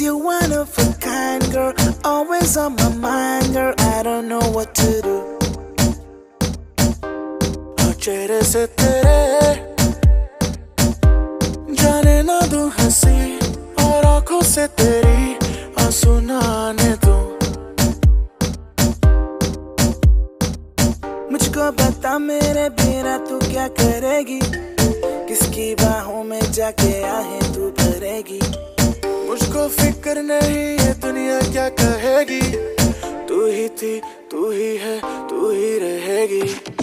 you're one of a kind, girl. Always on my mind, girl. I don't know what to do. और चेहरे से तेरे जाने ना दूं हंसी, और आंखों से तेरी आंसू ना आने दूं। मुझको बता मेरे बिना तू क्या करेगी, किसकी बाहों में जाके आहें तू भरेगी। मुझको फिक्र नहीं ये दुनिया क्या कहेगी, तू ही थी, तू ही है, तू ही रहेगी।